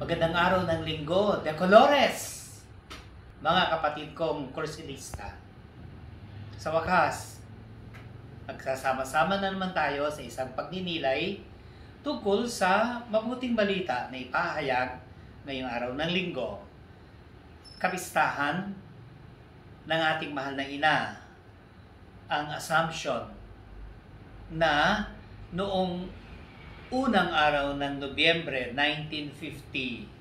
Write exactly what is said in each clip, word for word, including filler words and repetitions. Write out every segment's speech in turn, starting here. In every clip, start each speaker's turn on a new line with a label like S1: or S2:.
S1: Magandang araw ng linggo, de Colores, mga kapatid kong kursilista. Sa wakas, magsasama-sama na naman tayo sa isang pagninilay tungkol sa mabuting balita na ipahayag ngayong araw ng linggo. Kapistahan ng ating mahal na ina, ang Assumption na noong unang araw ng Nobyembre nineteen fifty,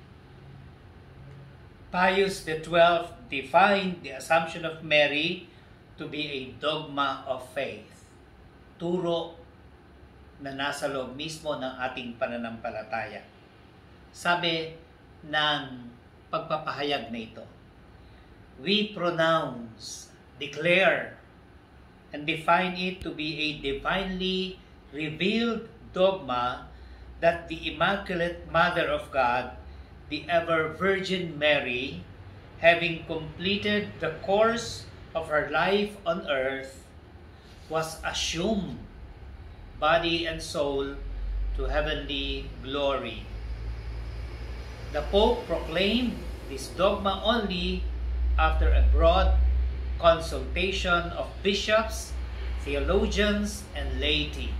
S1: Pius the twelfth defined the Assumption of Mary to be a dogma of faith. Turo na nasa loob mismo ng ating pananampalataya. Sabi ng pagpapahayag na ito, we pronounce, declare, and define it to be a divinely revealed dogma that the Immaculate Mother of God, the ever Virgin Mary, having completed the course of her life on earth, was assumed, body and soul, to heavenly glory. The Pope proclaimed this dogma only after a broad consultation of bishops, theologians, and laity.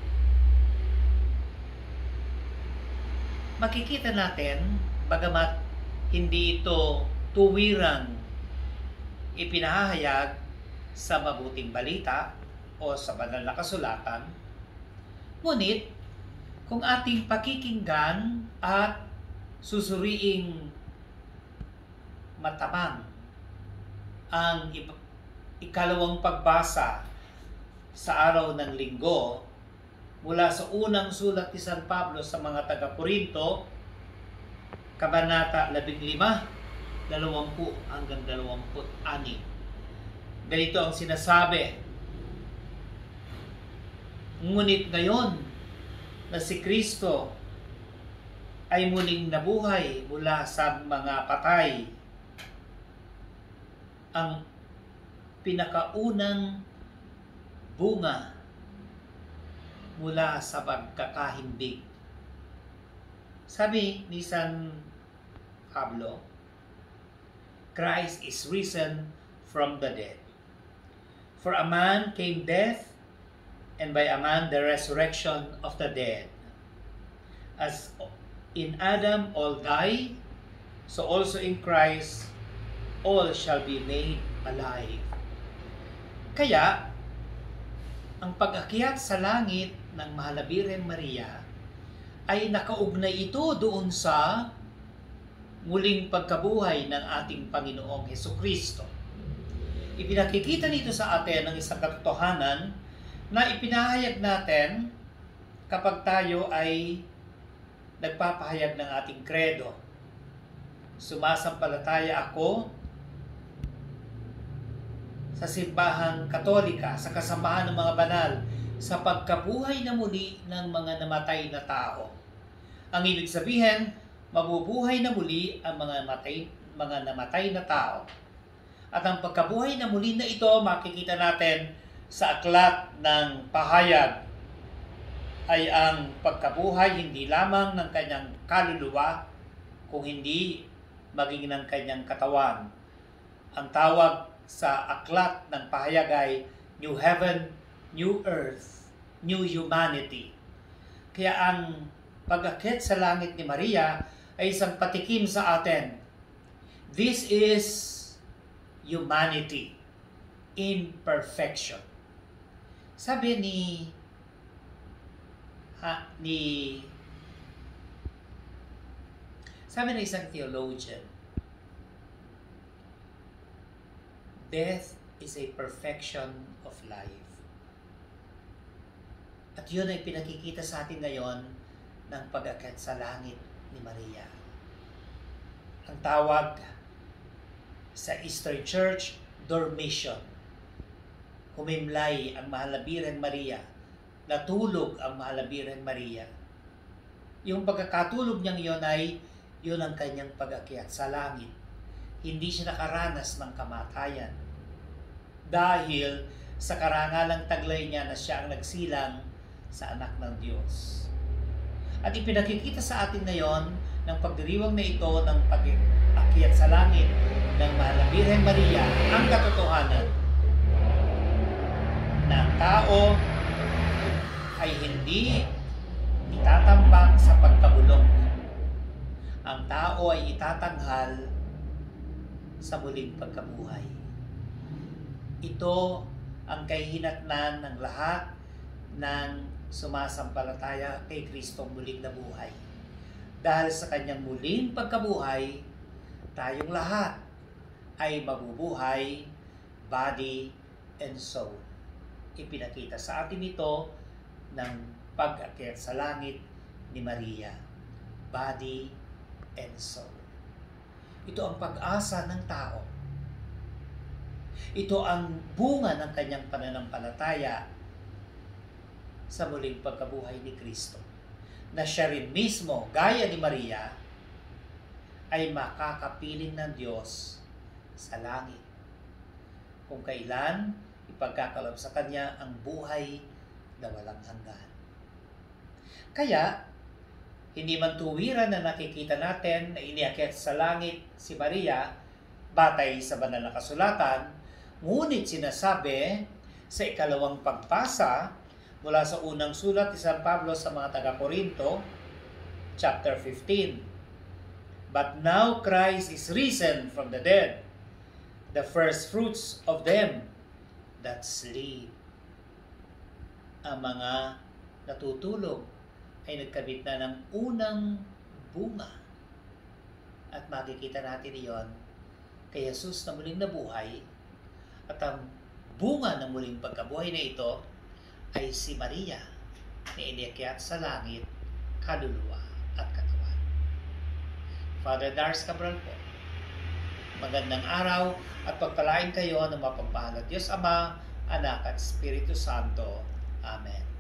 S1: Makikita natin, bagamat hindi ito tuwirang ipinahayag sa mabuting balita o sa banal na kasulatan, ngunit kung ating pakikinggan at susuriing matabang ang ikalawang pagbasa sa araw ng linggo mula sa unang sulat ni San Pablo sa mga taga-Korinto, Kabanata labinlima, dalawampu hanggang dalawamput anim. Ganito ang sinasabi, ngunit ngayon na si Kristo ay muling nabuhay mula sa mga patay, ang pinakaunang bunga mula sa pagkakahimbing. Sabi ni San Pablo, Christ is risen from the dead. For a man came death, and by a man the resurrection of the dead. As in Adam all die, so also in Christ all shall be made alive. Kaya, ang pag-akyat sa langit ng Mahal na Birhen Maria ay nakaugnay ito doon sa muling pagkabuhay ng ating Panginoong Hesukristo. Ipinakikita nito sa atin ang isang katotohanan na ipinahayag natin kapag tayo ay nagpapahayag ng ating kredo. Sumasampalataya ako sa simbahang Katolika, sa kasamahan ng mga banal, sa pagkabuhay na muli ng mga namatay na tao. Ang ibig sabihin, mabubuhay na muli ang mga namatay, mga namatay na tao. At ang pagkabuhay na muli na ito, makikita natin sa aklat ng pahayag, ay ang pagkabuhay hindi lamang ng kanyang kaluluwa, kung hindi maging ng kanyang katawan. Ang tawag sa aklat ng pahayag ay New Heaven, New Earth, New Humanity. Kaya ang pag-akyat sa langit ni Maria ay isang patikim sa atin. This is humanity in perfection. Sabi ni ha, ni sabi ng isang theologian, death is a perfection of life. At yun ay pinakikita sa atin ngayon ng pag-akyat sa langit ni Maria. Ang tawag sa Eastern Church, Dormition. Humimlay ang Mahal na Birhen Maria. Natulog ang Mahal na Birhen Maria. Yung pagkakatulog niyang yun ay yun ang kanyang pag-akyat sa langit. Hindi siya nakaranas ng kamatayan. Dahil sa karangalang taglay niya na siya ang nagsilang sa anak ng Diyos. At ipinakikita sa atin ngayon ng pagdiriwang na ito ng pag-akyat sa langit ng Mahal na Birhen Maria ang katotohanan na ang tao ay hindi itatambak sa pagkabulok. Ang tao ay itatanghal sa muling pagkabuhay. Ito ang kahihinatnan ng lahat ng sumasampalataya kay Kristong muling nabuhay. Dahil sa kanyang muling pagkabuhay, tayong lahat ay mabubuhay, body and soul. Ipinakita sa atin ito ng pag-akyat sa langit ni Maria, body and soul. Ito ang pag-asa ng tao. Ito ang bunga ng kanyang pananampalataya sa muling pagkabuhay ni Kristo, na siya rin mismo, gaya ni Maria, ay makakapiling ng Diyos sa langit, kung kailan ipagkakalob sa Kanya ang buhay na walang hanggan. Kaya, hindi man tuwiran na nakikita natin na iniakyat sa langit si Maria batay sa banal na kasulatan, ngunit sinasabi sa ikalawang pagpasa mula sa unang sulat ni San Pablo sa mga taga-Korinto, chapter fifteen. But now Christ is risen from the dead, the first fruits of them that sleep. Ang mga natutulog ay nagkamit na ng unang bunga. At makikita natin iyon kay Jesus na muling nabuhay. At ang bunga ng muling pagkabuhay na ito ay si Maria na iniakyat sa langit, kaluluwa at katawan. Father Dars Cabral po. Magandang araw at pagpalain kayo ng mapagmahal at Diyos Ama, Anak at Espiritu Santo. Amen.